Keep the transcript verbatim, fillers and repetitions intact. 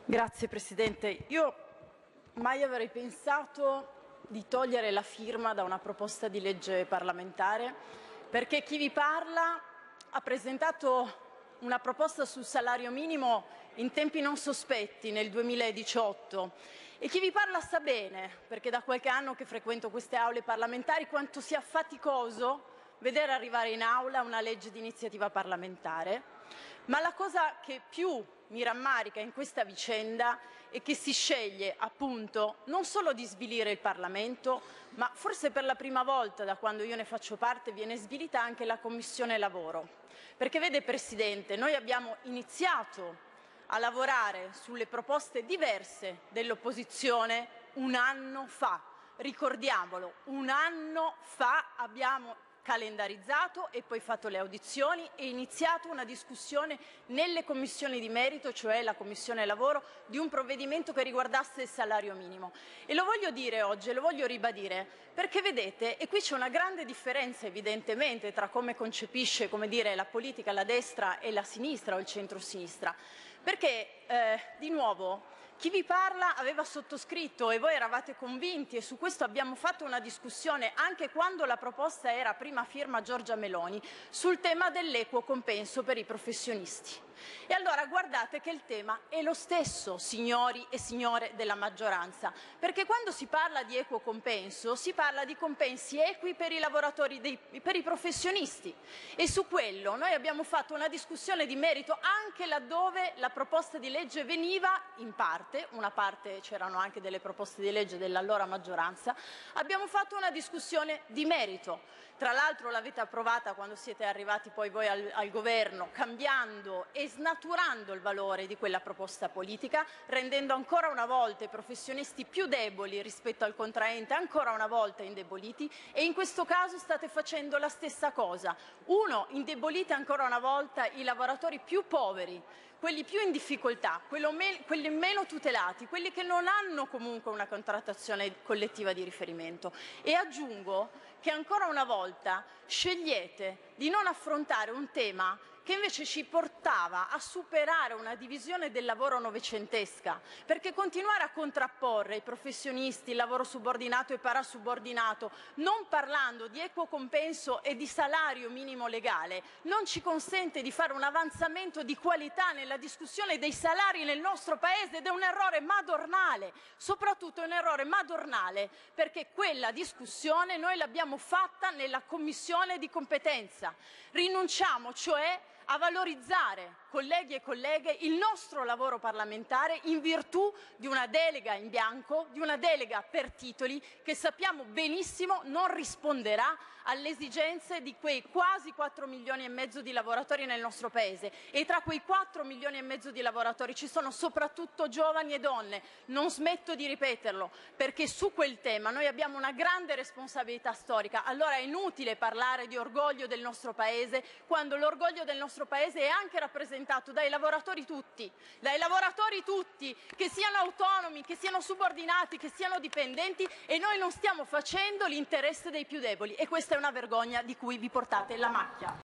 Grazie Presidente. Io mai avrei pensato di togliere la firma da una proposta di legge parlamentare, perché chi vi parla ha presentato una proposta sul salario minimo in tempi non sospetti nel duemiladiciotto e chi vi parla sa bene, perché da qualche anno che frequento queste aule parlamentari, quanto sia faticoso vedere arrivare in aula una legge di iniziativa parlamentare. Ma la cosa che più mi rammarica in questa vicenda è che si sceglie appunto non solo di svilire il Parlamento, ma forse per la prima volta da quando io ne faccio parte viene svilita anche la Commissione Lavoro. Perché vede Presidente, noi abbiamo iniziato a lavorare sulle proposte diverse dell'opposizione un anno fa. Ricordiamolo, un anno fa abbiamo calendarizzato e poi fatto le audizioni e iniziato una discussione nelle commissioni di merito, cioè la Commissione Lavoro, di un provvedimento che riguardasse il salario minimo. E lo voglio dire oggi, e lo voglio ribadire, perché vedete, e qui c'è una grande differenza evidentemente tra come concepisce, come dire, la politica, la destra e la sinistra o il centro-sinistra, perché eh, di nuovo chi vi parla aveva sottoscritto e voi eravate convinti, e su questo abbiamo fatto una discussione anche quando la proposta era a prima firma Giorgia Meloni, sul tema dell'equo compenso per i professionisti. E allora guardate che il tema è lo stesso, signori e signore della maggioranza, perché quando si parla di equo compenso si parla di compensi equi per i lavoratori, dei, per i professionisti, e su quello noi abbiamo fatto una discussione di merito anche laddove la proposta di legge veniva in parte, una parte c'erano anche delle proposte di legge dell'allora maggioranza, abbiamo fatto una discussione di merito. Tra l'altro l'avete approvata quando siete arrivati poi voi al, al governo, cambiando e snaturando il valore di quella proposta politica, rendendo ancora una volta i professionisti più deboli rispetto al contraente, ancora una volta indeboliti, e in questo caso state facendo la stessa cosa. Uno, indebolite ancora una volta i lavoratori più poveri, quelli più in difficoltà, quelli meno tutelati, quelli che non hanno comunque una contrattazione collettiva di riferimento. E aggiungo che ancora una volta scegliete di non affrontare un tema che invece ci portava a superare una divisione del lavoro novecentesca, perché continuare a contrapporre i professionisti, il lavoro subordinato e parasubordinato, non parlando di equo compenso e di salario minimo legale, non ci consente di fare un avanzamento di qualità nella discussione dei salari nel nostro Paese, ed è un errore madornale, soprattutto è un errore madornale perché quella discussione noi l'abbiamo fatta nella Commissione di competenza. Rinunciamo cioè a valorizzare, colleghi e colleghe, il nostro lavoro parlamentare in virtù di una delega in bianco, di una delega per titoli che sappiamo benissimo non risponderà alle esigenze di quei quasi quattro milioni e mezzo di lavoratori nel nostro Paese, e tra quei quattro milioni e mezzo di lavoratori ci sono soprattutto giovani e donne. Non smetto di ripeterlo, perché su quel tema noi abbiamo una grande responsabilità storica. Allora è inutile parlare di orgoglio del nostro Paese quando l'orgoglio del nostro Paese è anche rappresentato dai lavoratori tutti, dai lavoratori tutti, che siano autonomi, che siano subordinati, che siano dipendenti, e noi non stiamo facendo l'interesse dei più deboli, e questa è una vergogna di cui vi portate la macchia.